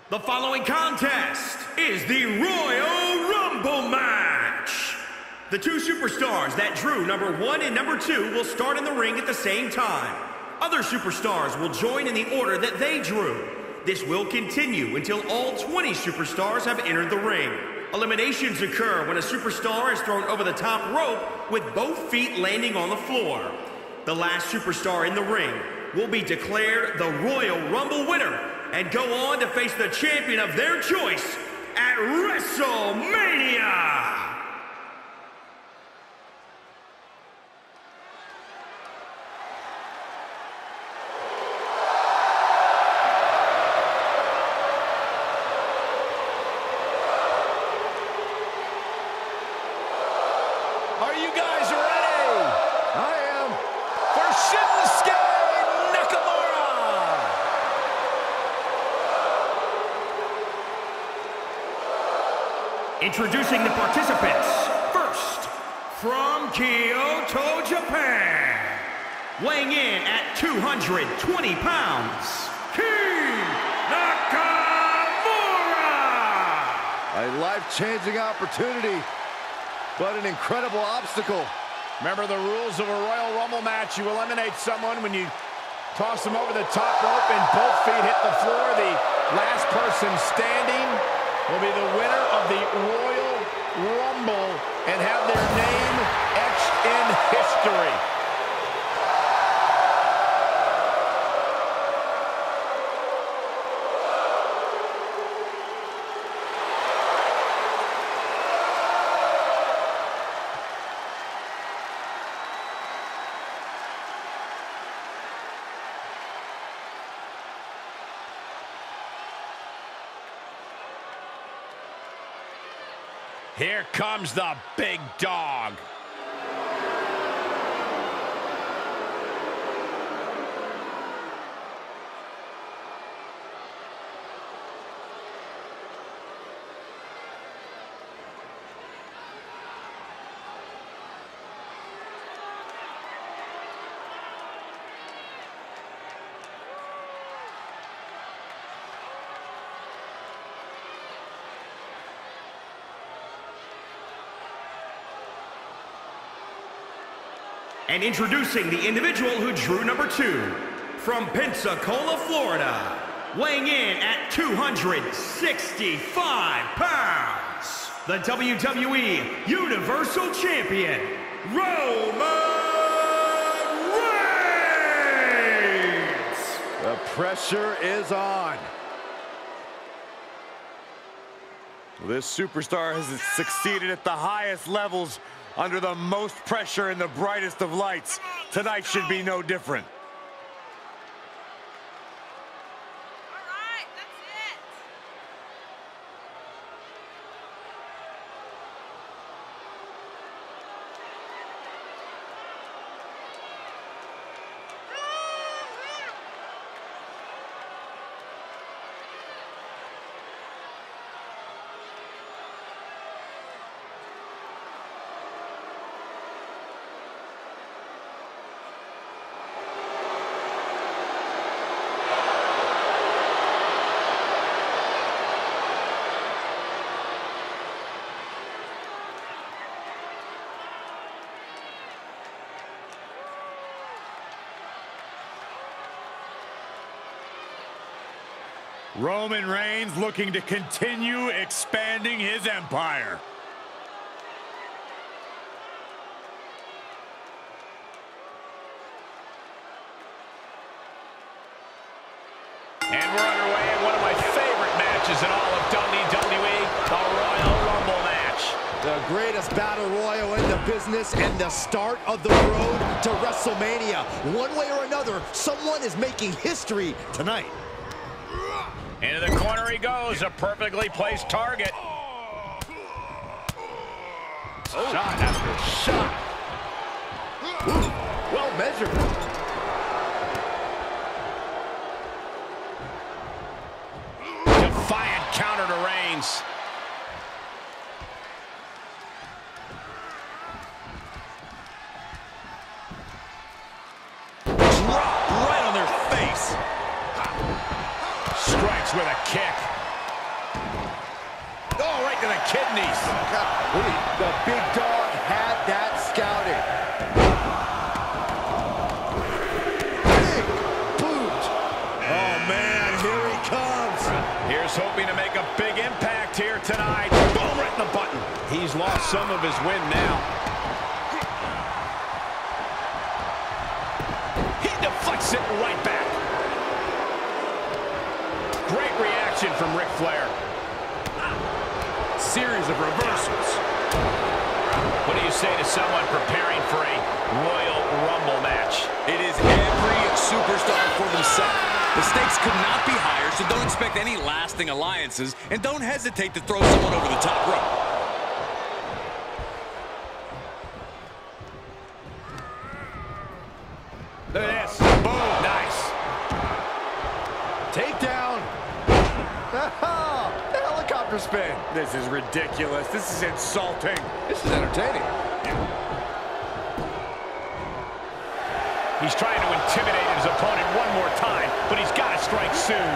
The following contest is the Royal Rumble match. The two superstars that drew number 1 and number 2 will start in the ring at the same time. Other superstars will join in the order that they drew. This will continue until all 20 superstars have entered the ring. Eliminations occur when a superstar is thrown over the top rope with both feet landing on the floor. The last superstar in the ring will be declared the Royal Rumble winner and go on to face the champion of their choice at WrestleMania! Are you guys ready? I am. For Shinsuke Nakamura! Introducing the participants. First, from Kyoto, Japan, weighing in at 220 pounds, King Nakamura! A life-changing opportunity, but an incredible obstacle. Remember the rules of a Royal Rumble match. You eliminate someone when you toss them over the top rope and both feet hit the floor. The last person standing will be the winner of the Royal Rumble and have their name etched in history. Here comes the big dog. And introducing the individual who drew number 2, from Pensacola, Florida, weighing in at 265 pounds, the WWE Universal Champion, Roman Reigns! The pressure is on. This superstar has succeeded at the highest levels under the most pressure in the brightest of lights. Tonight should be no different. All right, that's it. Roman Reigns looking to continue expanding his empire. And we're underway in one of my favorite matches in all of WWE, the Royal Rumble match. The greatest battle royal in the business and the start of the road to WrestleMania. One way or another, someone is making history tonight. Into the corner he goes, a perfectly placed target. Shot after shot. Ooh, well measured. Defiant counter to Reigns. Drop right on their face. Strikes with a kick. of the kidneys. The big dog had that scouted. Big boot. Oh, man, here he comes. Here's hoping to make a big impact here tonight. Boom, right in the button. He's lost some of his wind now. He deflects it right back. Great reaction from Ric Flair. Series of reversals. What do you say to someone preparing for a Royal Rumble match? It is every superstar for themselves. The stakes could not be higher, so don't expect any lasting alliances, and don't hesitate to throw someone over the top rope. Look at this. Boom. Nice. Takedown. The helicopter spin. This is ridiculous. This is insulting. This is entertaining. He's trying to intimidate his opponent one more time, but he's got to strike soon.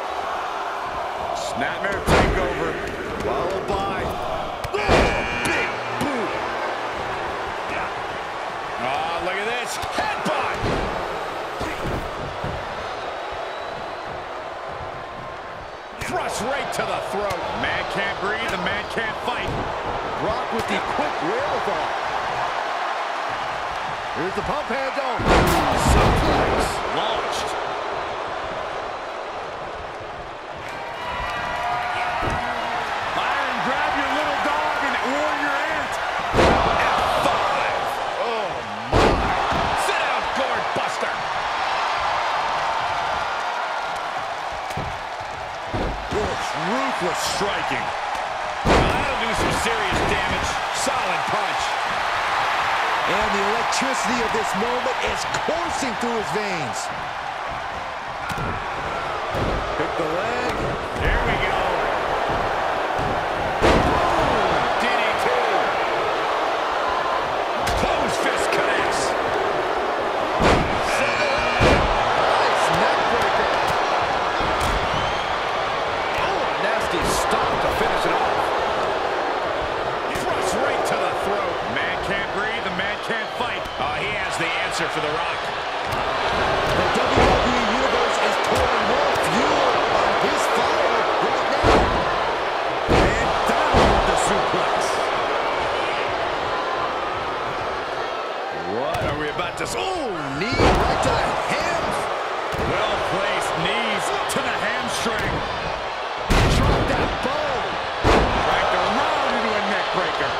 Snapmare takeover, followed by big boot. Oh, look at this. Headbutt. Thrust right to the throat. Man can't breathe, the man can't fight. Brock with the quick wherewithal. Here's the pump handle. Suplex launched. Byron, grab your little dog and warrior ant. F5. Oh, my. Sit down, gourd buster. Ruthless striking. That'll do some serious damage. Solid punch. And the electricity of this moment is coursing through his veins. Pick the leg. There we go. DDT. Close fist connects. Nice neck breaker. Oh, a nasty stop to finish it off. Thrust right to the throat. Man can't breathe, the man can't fight. Oh, he has the answer for The Rock. The WWE Universe is pouring more fuel on his fire right now. And down with the suplex. What are we about to... Oh, knee right to the hams. Well-placed knees to the hamstring. Drop that bone. Right around into a neck breaker.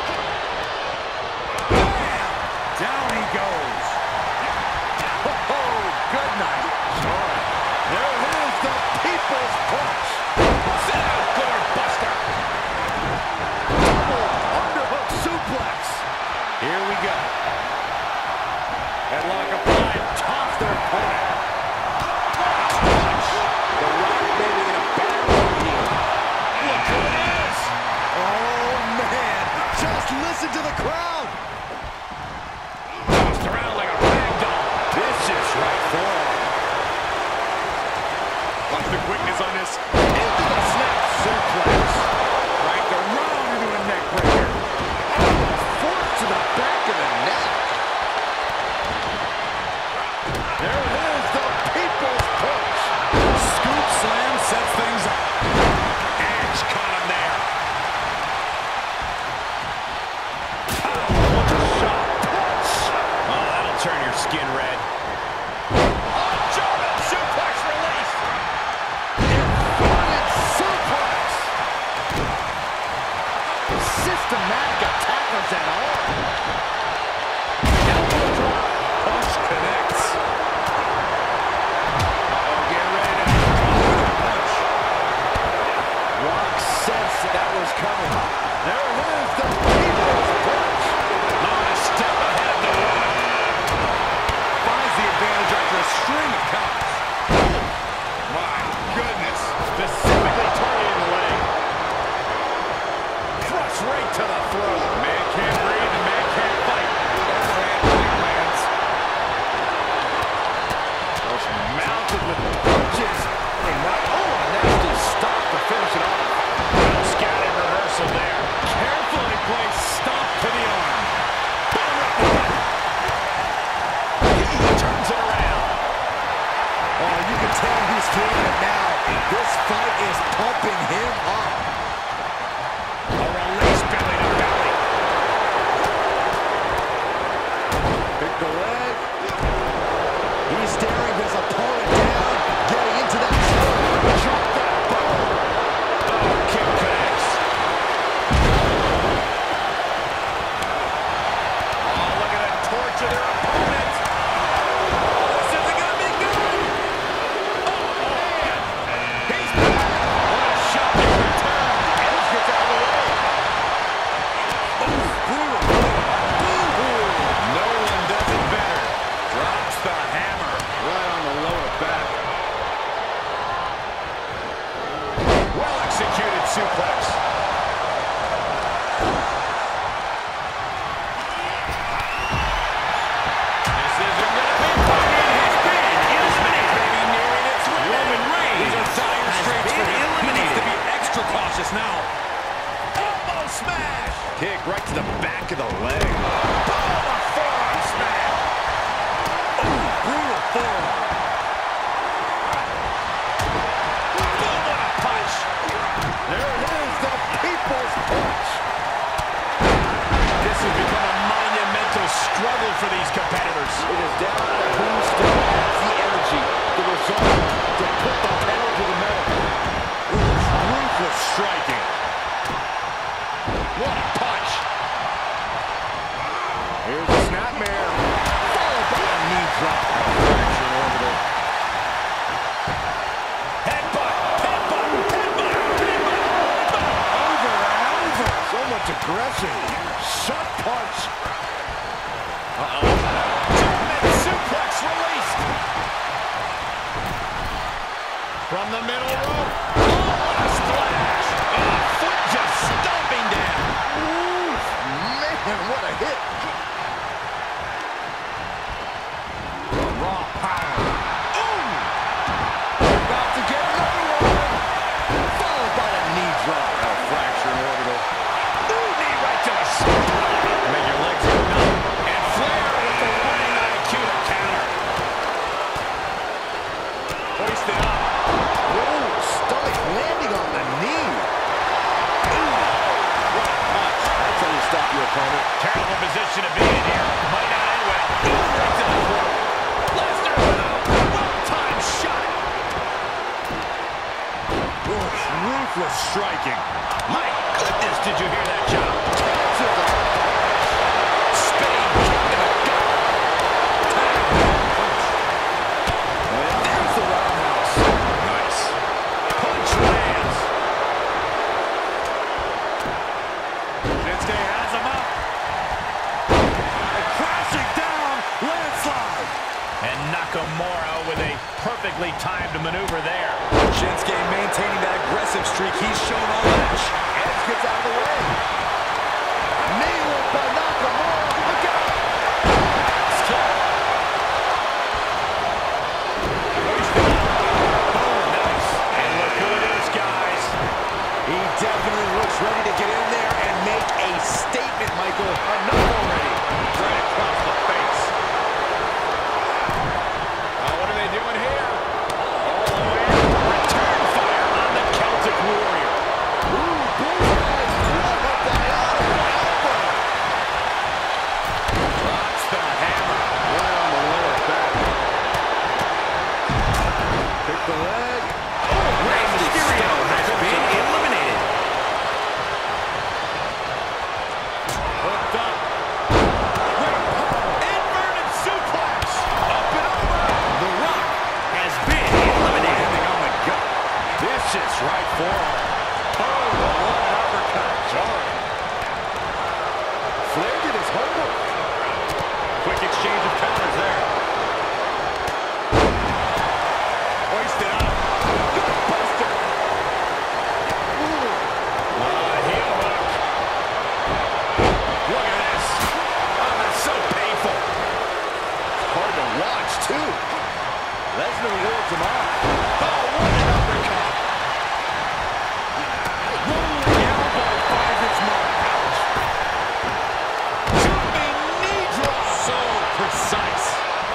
Bam! Down he goes. Oh, good night. There is the people's punch. Sit down, gourd buster. Double underhook suplex. Here we go. Headlock applied. Toss their opponent. Punch. The Rock made it in a bad way here. Look who it is. Oh, man. Just listen to the crowd. Tossed around like a rag doll. Vicious right forearm. Watch the quickness on this. Into the snap suplex. Right around into a neck breaker. Force to the back of the neck. There it is, the people's punch. Scoop slam sets things up. Edge caught him there. What a shot. Punch. Oh, that'll turn your skin red. Oh, German suplex release. Inverted suplex. can tell he's feeling it now. This fight is pumping him up. A release belly to belly. Pick the leg. He's staring his opponent down, getting into that zone. Drop that bone. Oh, kick connects. Oh, look at that torture their opponent. This isn't going to be good. Oh, man. He's back. What a shocking return. Edge gets out of the way. No one does it better. Drops the hammer right on the lower back. Well executed suplex. This isn't going to be fun. Has been eliminated. Maybe nearing its limit. Roman Reigns These are dire has straits for been him. He needs to eliminated. be extra cautious now. Elbow smash. Kick right to the back of the leg. Boom, a forearm smash. Ooh, brutal forearm. Boom, what a punch. There it is, the people's punch. This has become a monumental struggle for these competitors. It is down to who still has the energy, the resolve to put the pedal to the metal. Ruthless striking. What a punch. Here's a snapmare. Followed by a knee drop. Fracture orbital. Headbutt, headbutt, headbutt, headbutt. Over and over. So much aggression. Sharp punch. German suplex released. From the middle rope. Oh, what a splash. Oh, foot just stomping down. Ooh, man, what a hit. Raw power. Ooh. About to get another one. Followed by a knee drop. A fracture orbital. Ooh, knee right to the spine. Make your legs go numb. And Flair with the running IQ to counter. Hoisted up. Ooh, stomach landing on the knee. Ooh, what a punch. That's how you stop your opponent. Terrible position to be in here. Might not end well. Ooh, right to the throat. Lesnar with a well-timed shot. Ooh, Ruthless striking. My goodness, did you hear that chop? to the Spinning kick to the gut. And there's the roundhouse. Nice. Punch lands. Shinsuke has him up. And crashing down, landslide. And Nakamura with a perfectly timed maneuver there. Shinsuke maintaining that aggressive streak. He's shown all match. Edge gets out of the way. Knee whip by Nakamura. Look out. Nice. And look who it is, guys. He definitely looks ready to get in there and make a statement, Michael. Enough already. Right across the face. Oh, what are they doing here? All the way. Return fire on the Celtic Warrior. Ooh, bullseye. What a elbow. Drops the hammer. Right on the lower back. Pick the leg. Rey Mysterio has been eliminated. Hooked up. Inverted suplex. Up and over. The Rock has been eliminated. Landing on the gut. Vicious right forearm. Oh, what an uppercut. Sorry. Flair did his homework. Quick exchange of counters there. Hoisted up. Buster. Ooh. Heel hook. Look at this. Oh, that's so painful. Hard to watch, too. Lesnar works him off. Oh, what an uppercut. Rolling elbow finds its mark. Jumping knee drop. So precise.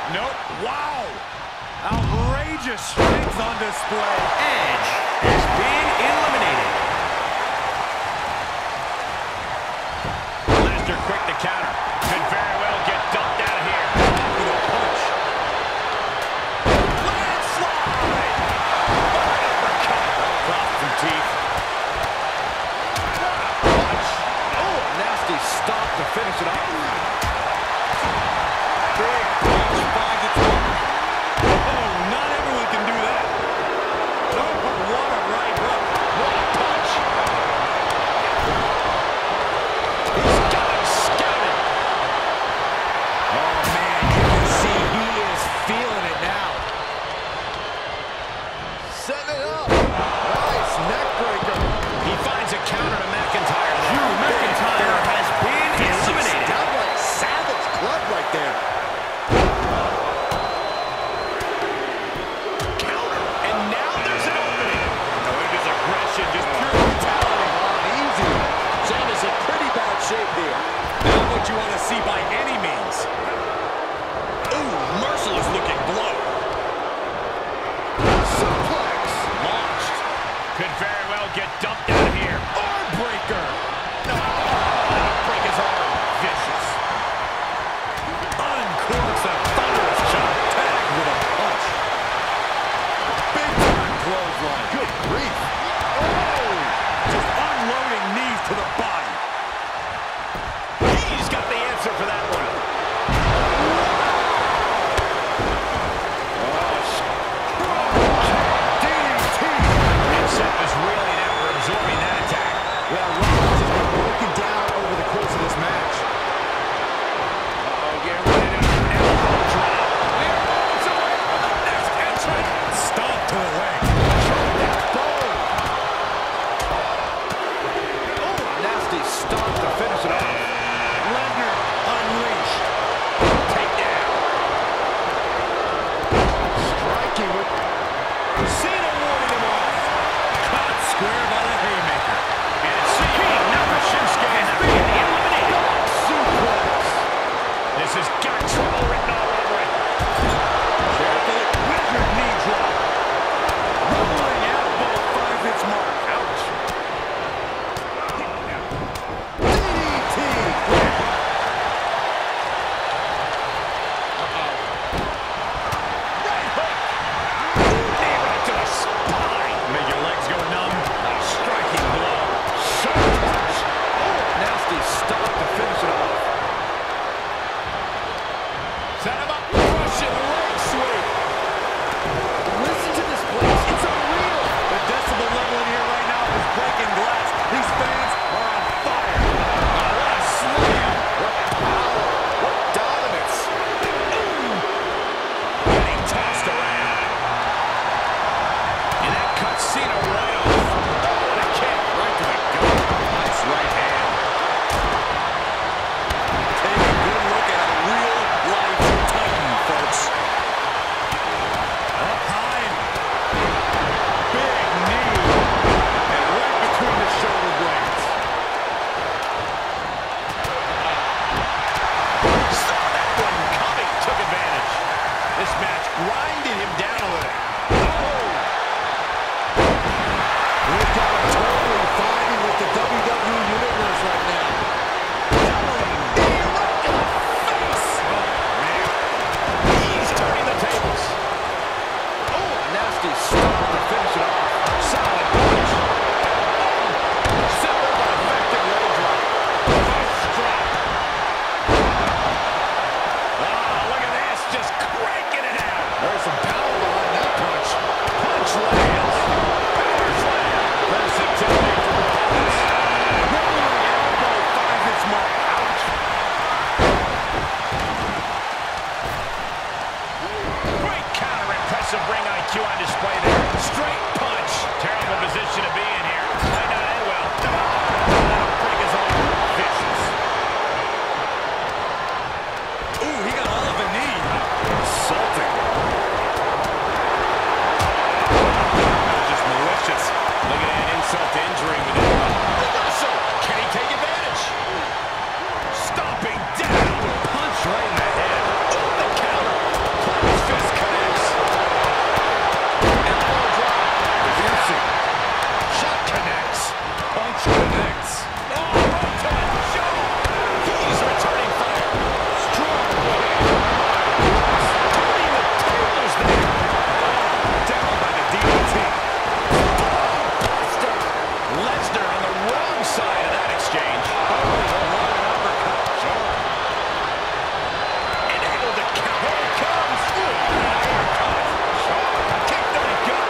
Nope. Wow. Outrageous strength on display. Edge has been eliminated. Lesnar quick to counter. Could very well get dumped out of here. With a punch. Landslide! Uppercut. Dropped some teeth. Punch. Oh, a nasty stop to finish it off. Big punch finds its mark. Oh, not everyone can do that. Oh, what a right hook. What a punch. He's got him scouted. Connects. Oh, right to the jaw. He's returning fire. Strong kick. Turning the tables there. Down by the DDT. Lesnar on the wrong side of that exchange. And able to count. Here it comes. Kick to the gut.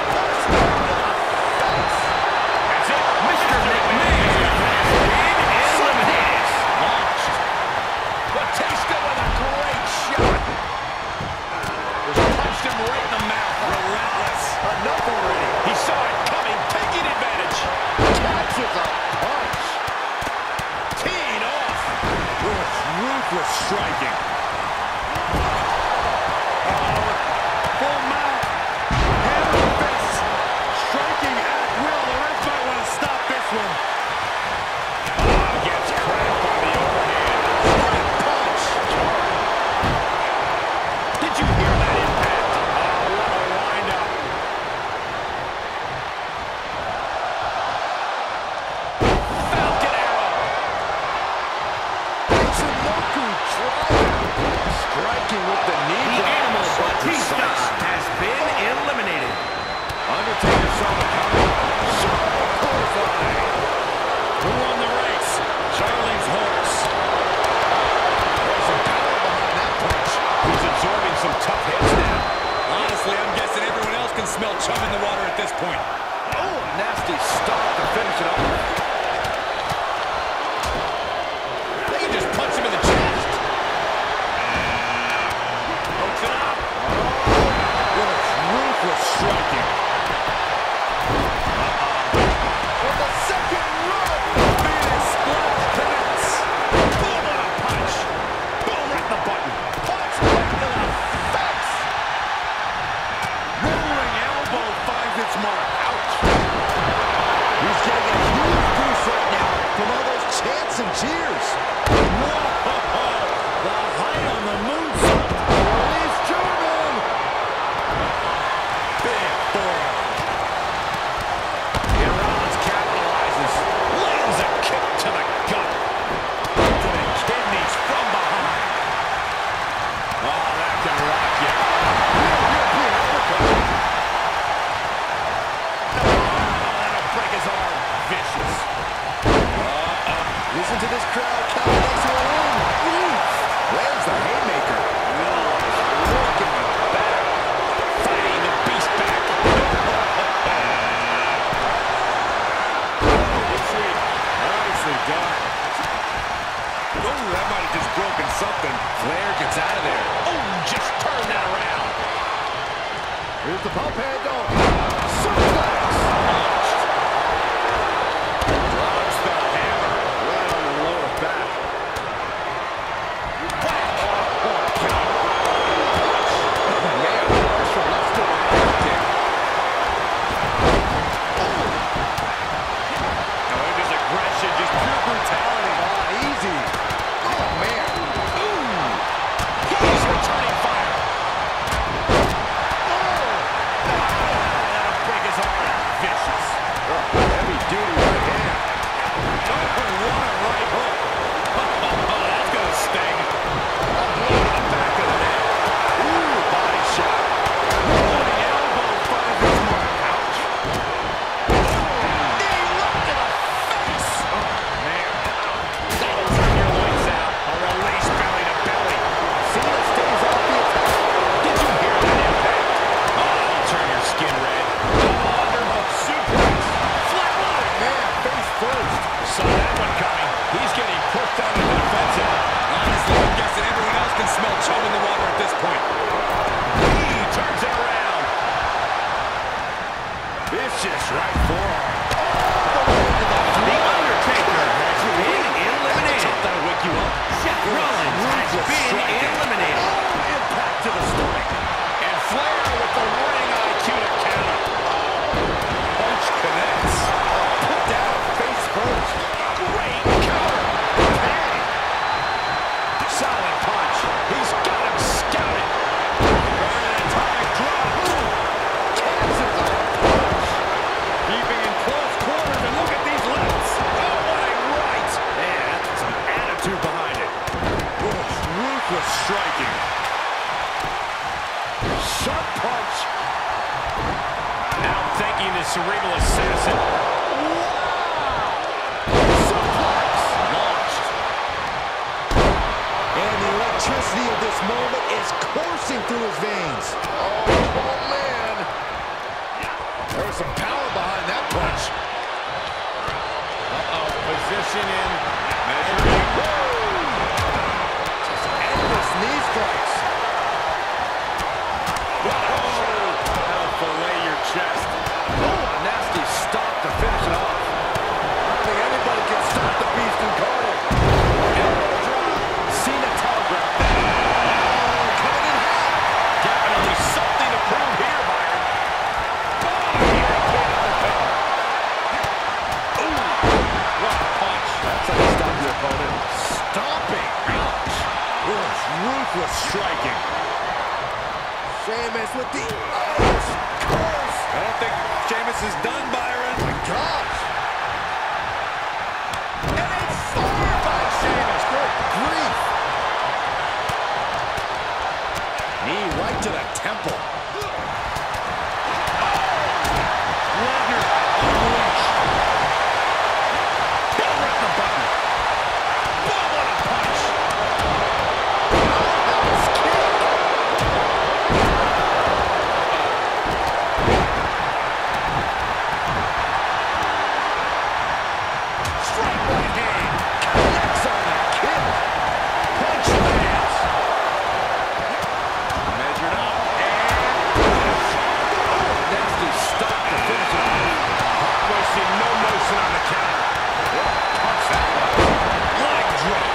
That's it. Mr. McMahon has been eliminated. Launched. Batista with a great shot. Just punched him right in the mouth. Relentless. Enough already. He saw it coming, taking advantage. Catches a punch. Teed off. With ruthless striking. Full mount. Hammer fist. Striking at will. The ref might want to stop this one. Gets cracked by the overhand. Hard punch. Did you hear that impact? What a wind-up. Falcon arrow. Michinoku driver. Striking with the knee. The guard. Animal So Batista precise. has been eliminated. Undertaker saw it coming. Sharp clothesline. Who won the race? Charlie's horse. There's some power behind that punch. He's absorbing some tough hits now. Honestly, I'm guessing everyone else can smell chum in the water at this point. Oh, a nasty stop to finish it off. They can just punch him in the chest. Hooks it up. With its ruthless striking. With the second row. Phoenix Splash connects. Boom on a punch. Boom right in the button. Punch right to the face. Rolling elbow finds its mark. Ouch. He's getting a huge boost right now from all those chants and cheers. Whoa. The height on the moonsault. Release German. Big forearm. And Rollins capitalizes. Lands a kick to the gut. To the kidneys from behind. Oh, that can rock you. European uppercut. That'll break his arm. Vicious. Listen to this crowd counting next to the ring. Lands the haymaker. Working back. Fighting the beast back. Nicely done. Oh, that might have just broken something. Flair gets out of there. Oh, just turn that around. Here's the pump handle. Suplex. Launched. Drops the hammer. Right on the lower back. Whack. Oh, God. Man, harsh from left to right kick. Now, look at his aggression, just pure brutality. Oh, easy. Oh, man. Ooh. He's returning fire. That'll break his arm. Vicious. Heavy duty right hand. Oh, what a right hook. Oh, that's going to sting. A blow to the back of the neck. Ooh, body shot. Rolling elbow finds its mark. Ouch. Knee look to the face. Oh, man. That'll turn your lights out. A release belly to belly. Cena stays off the attack. Did you hear that impact? Oh, that'll turn your skin red. Oh, underhook suplex. Flatline. Man, face first. Saw that one coming. He's getting pushed out of the defensive. Honestly, I'm guessing everyone else can smell chum in the water at this point. He turns it around. Vicious right forearm. The Undertaker has been eliminated. That'll wake you up. Seth Rollins has been eliminated. Impact to the stomach. And Flair with the ring IQ to counter. Punch connects. Put down face first. coursing through his veins. Oh, man. There was some power behind that punch. Uh-oh, position in. Just endless knee strikes. That'll fillet your chest. Oh, a nasty stop to finish it off. I don't think anybody can stop the beast incarnate. Elbow drop. Cena telegraphed that. Coming in hot. Definitely something to prove here, Byron. Ooh, what a punch. That's how you stop your opponent. Stomping. Ouch. This ruthless Striking. Sheamus with the Irish curse. I don't think Sheamus is done, Byron. Oh my gosh. And it's fired by Sheamus. Good grief. Knee right to the temple. Lesnar unleashed. Down right in the button. Boom, what a punch. Roundhouse kick. Straight right hand. Connects on the kick. Punch lands. Measured up. And nasty stop to finish it off. Hart wasting no motion on the counter. What a punch that was. Leg drop.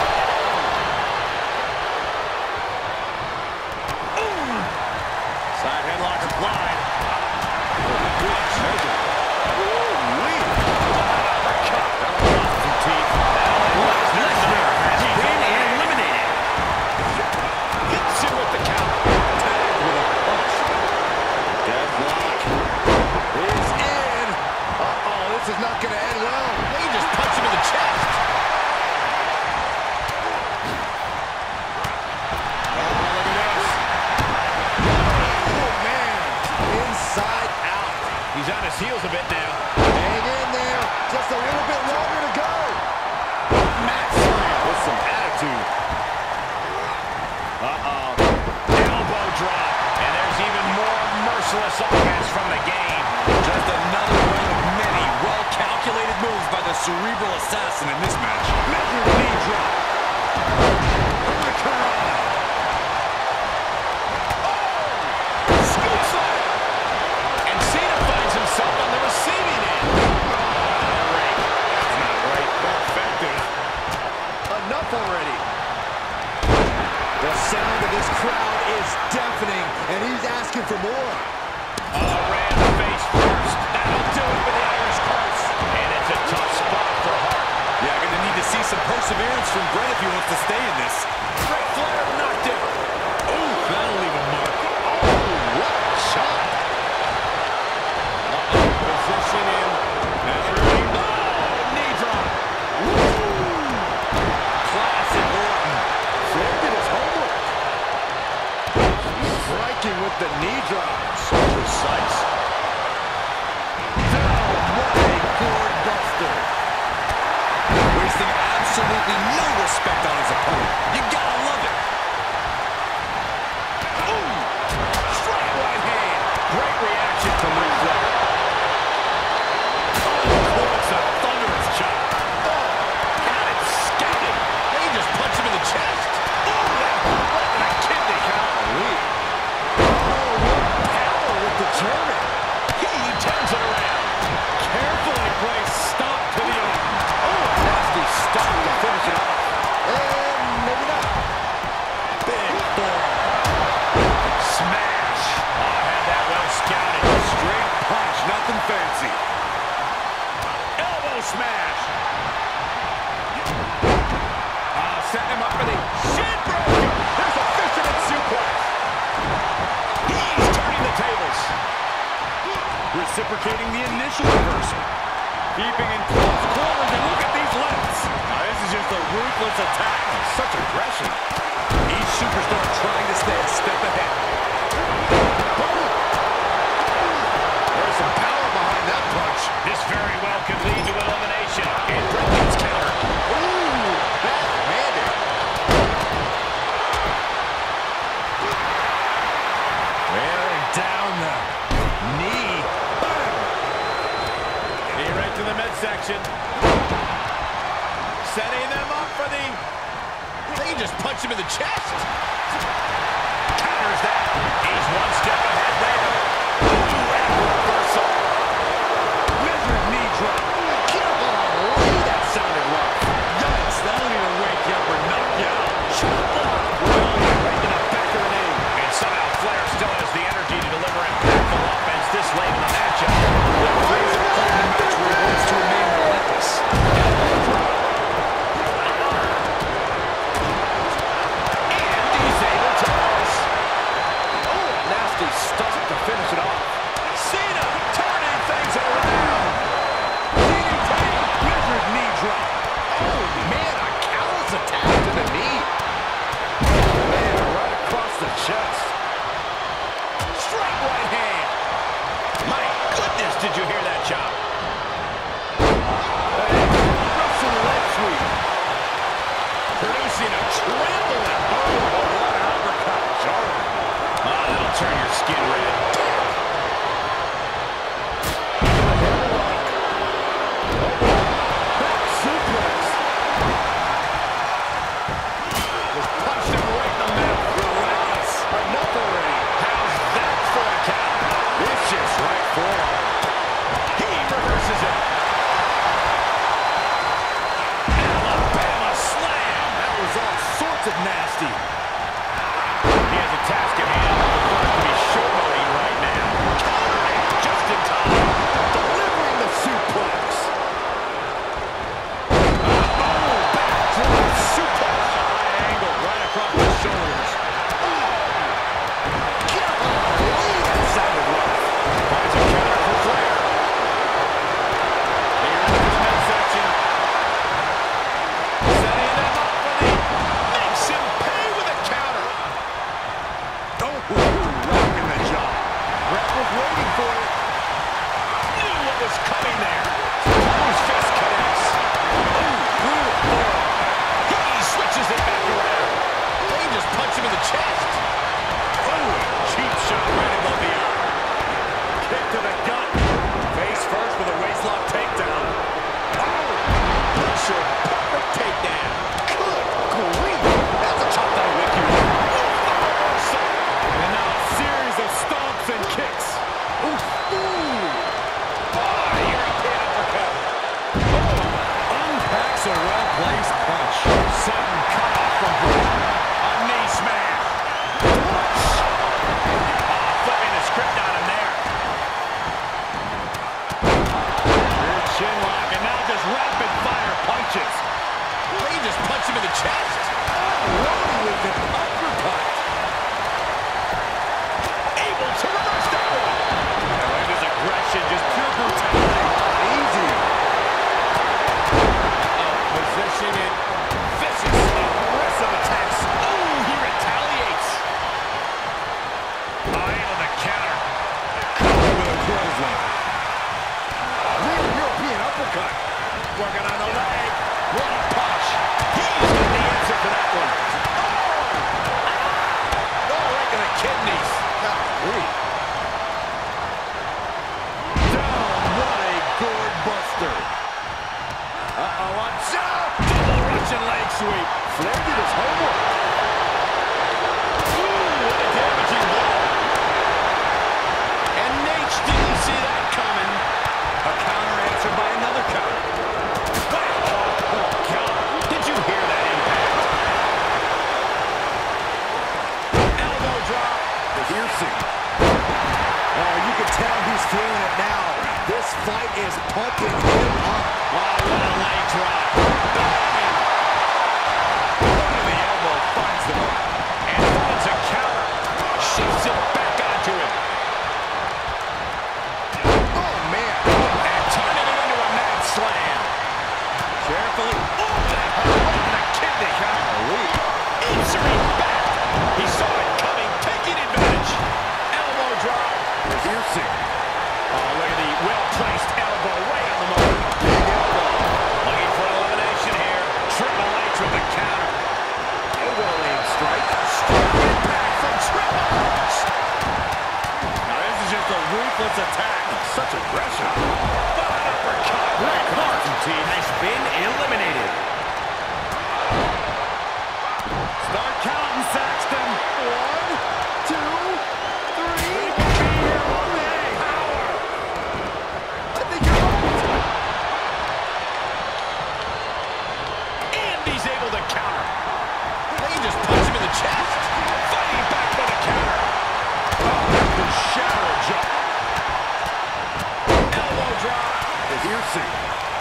Side headlock applied. Good measure. Ooh-wee. Uppercut. That'll drop some teeth. Lesnar has been eliminated. Hits him with the counter. Tagged with a punch. Deathlock. Is in. Uh-oh, this is not going to end well. They just punch him in the chest. Oh, man. Inside out. He's on his heels a bit now. Hang in there. Just a little bit longer to go. Mat slam with some attitude. Uh-oh. Elbow drop. And there's even more merciless offense from the game. Just another one of many well-calculated moves by the cerebral assassin in this match. Measured knee drop. Hurricanrana. Oh! Scoop slam. And Cena finds himself on the receiving end. That's not right. Not effective. Enough already. The sound of this crowd is deafening, and he's asking for more. Ran the face first. That'll do it for the Irish curse. And it's a tough spot for Hart. Yeah, gonna need to see some perseverance from Brett if he wants to stay in this. Ric Flair knocked him. Ooh, that'll leave a mark. What a shot. Position in. Knee drop. Classic Orton. Flair did his homework. Striking with the knee drop. So precise. Oh, what a gourd buster. Wasting absolutely no respect on his opponent. You gotta love it. Ooh. Straight right hand. Great reaction from Ric Flair. Oh, it's a thunderous chop. Oh, got it scouted. They just punch him in the chest. Ooh, that right in the kidney. Golly. Oh, what power with the German. He turns it around. Carefully placed stop to the arm. Oh, nasty stop to finish it off. And maybe not. Big forearm. Smash. Oh, had that well scouted. Straight punch, nothing fancy. Elbow smash. Setting him up for the shin breaker. There's a fisherman suplex. He's turning the tables. Reciprocating the initial reversal. Keeping in close quarters, and look at these lefts. Now, this is just a ruthless attack. Such aggression. Each superstar trying to stay a step ahead. There's some power behind that punch. This very well could lead to elimination. And Brilliant's counter. Ooh, backhanded. He just punched him in the chest. Counters that. He's one step ahead there. Ooh, and a reversal. Measured knee drop. Golly, that sounded rough. Yikes, that'll either wake you up or knock you out. Chop block. Right in the back of the knee. And somehow Flair still has the energy to deliver impactful offense this late in the matchup. The Flair's in a match where he wants to remain relentless. To finish it off. Cena turning things around. DDT, measured knee drop. Oh, man, a callous attack to the knee. Man, right across the chest. Straight right hand. My goodness, did you hear that chop? Russian leg sweep. Producing a trampling. Oh, what an uppercut. Jarring. That'll turn your skin red. Back suplex. Just punched him right in the mouth. Relentless. Enough already. How's that for a count? Vicious right forearm. He reverses it. Alabama slam. That was all sorts of nasty. He has a task at hand. To be showboating right now. Countering just in time. Delivering the suplex. Backdrop suplex. High angle right across the shoulders. Golly, that sounded rough. Finds a counter for Flair. Here in his midsection. Setting them up for the... Makes him pay with a counter. Rocking the jaw. Ref was waiting for it. Knew what was coming there. Whose fist connects. Brutal forearm. He switches it back around. He just punched him in the chest. Cheap shot right above the eye. Kick to the gut. Face first with a waistlock takedown. Picture perfect takedown. Good grief. That's a chop that'll wake you up. And now a series of stomps and kicks. European uppercut. Unpacks a well-placed punch. Sudden cut off from Brock. A knee smash. Flipping the script on him there. Rear chin lock, and now just rapid-fire punches. He just punched him in the chest. Loaded with an uppercut. To reverse that one. And his aggression, just pure brutality. Easy. Position it. Vicious, aggressive attacks. Oh, he retaliates. Eye on the counter. With a clothesline. Real European uppercut. Working on the leg. What a punch. He's got the answer for that one. Oh, right in the kidneys. Down, what a gourd buster. Watch out! Double Russian leg sweep. Flair did his homework. Ooh, what a damaging blow. And Nate didn't see that coming. A counter answered by another counter. Oh, God. Did you hear that impact? Elbow drop. Piercing. Oh, you can tell he's feeling it now. This fight is pumping him up. Wow, what a leg drop. Bang! Look at the elbow mercy.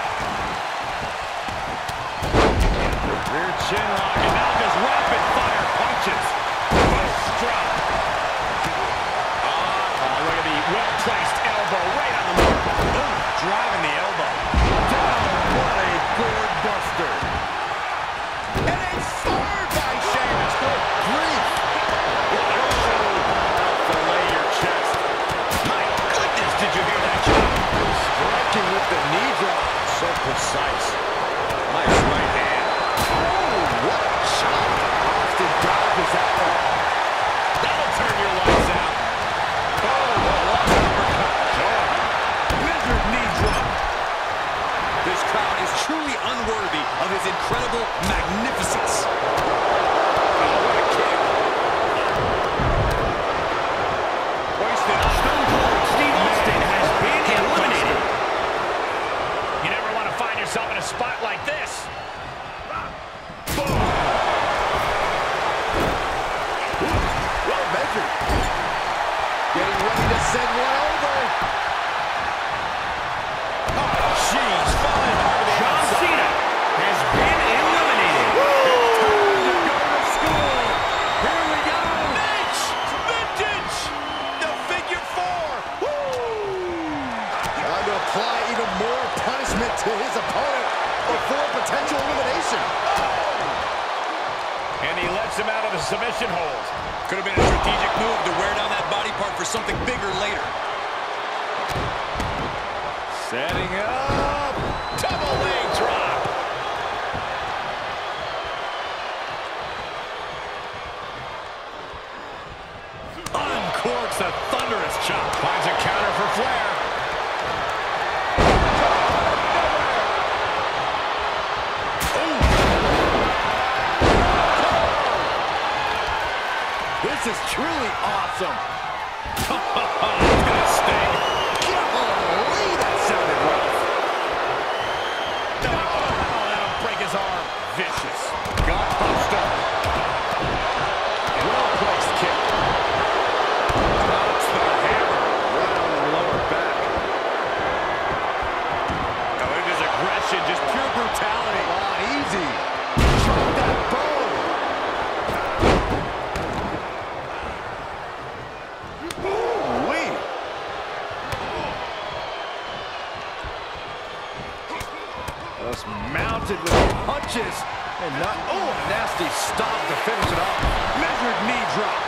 Rear chin lock, and now just rapid fire punches. Boom, drop. Look at the well-placed elbow right on the mark. Boom, driving the elbow. Down, what a gourd buster. And a sword by Sheamus. Good grief. Fillet your chest. My goodness, did you hear that shot? Striking with the knee drop. So precise. Nice right hand. What a shot. Austin dodges that one. That'll turn your lights out. Oh, what a uppercut. Wizard knee drop. This crowd is truly unworthy of his incredible magnificence. Oh, what a kick. Wasted. Stone Cold Steve Austin has been eliminated. You never want to find yourself in a spot like this. Well measured. Getting ready to send one over. Oh, jeez. Falling over the John outside. Cena has been eliminated. It's time to go to school. Here we go. Mitch, vintage. The figure four. Trying to apply even more punishment to his opponent before potential elimination. And he lets him out of the submission hold. Could have been a strategic move to wear down that body part for something bigger later. Setting up. Double leg drop. Uncorks a thunderous chop. Finds a counter for Flair. This is truly awesome. It's gonna sting. Golly, that sounded rough. Oh, that'll break his arm. Vicious. Gutbuster. Well-placed kick. Drops the hammer. Right on the lower back. Oh, look at his aggression. Just pure brutality. Come on, easy. Drop that bone. Ooh-wee. Just mounted with punches and not. Oh, a nasty stop to finish it off. Measured knee drop.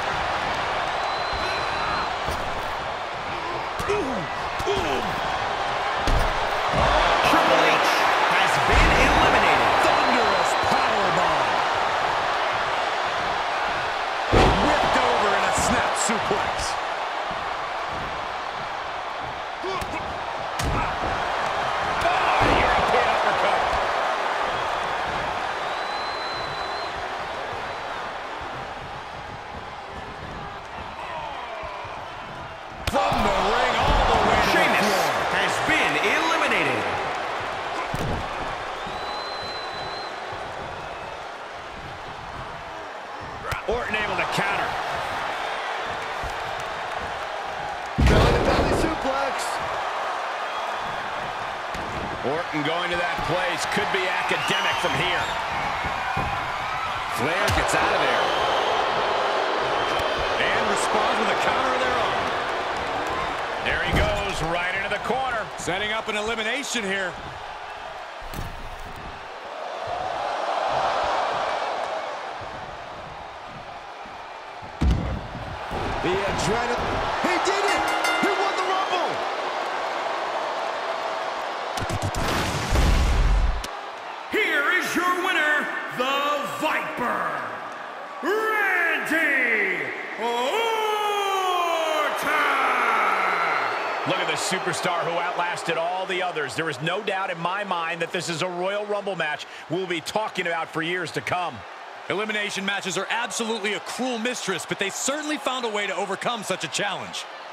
Triple H has been eliminated. Thunderous powerbomb. Whipped over in a snap suplex. European uppercut. From the ring all the way to the Sheamus floor. has been eliminated. Orton able to counter. Belly suplex. Orton going to that place. Could be academic from here. Flair gets out of there. And responds with a counter of their own. There he goes, right into the corner. Setting up an elimination here. The adrenaline. He did it! He won the Rumble! Here is your winner, the Viper, Randy Orton! Look at the superstar who outlasted all the others. There is no doubt in my mind that this is a Royal Rumble match we'll be talking about for years to come. Elimination matches are absolutely a cruel mistress, but they certainly found a way to overcome such a challenge.